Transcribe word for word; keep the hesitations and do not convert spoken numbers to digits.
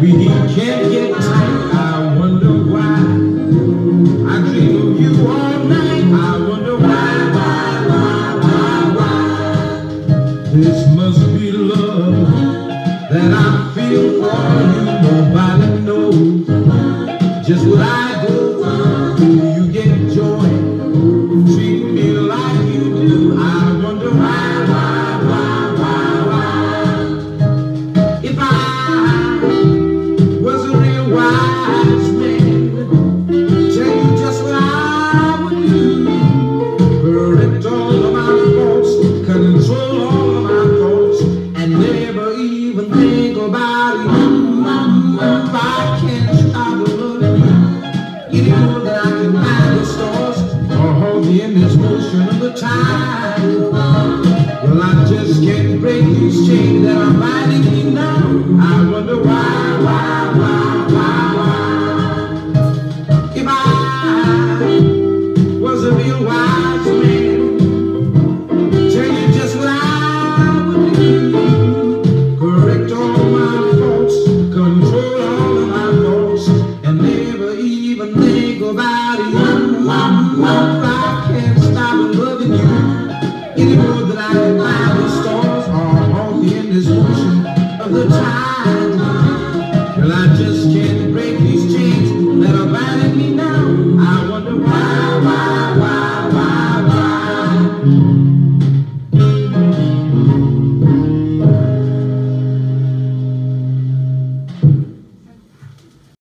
we can't get tight. I wonder why. I dream of you all night. I wonder why, why, why, why, why. This must be love that I feel for you. Nobody knows just what I do. Do you get joy? Treat me like you do. I wonder why, why, why, why, why. If I was a real wise man, tell you just what I would do. Correct all of my faults, control all of my thoughts, and never even think about you. If I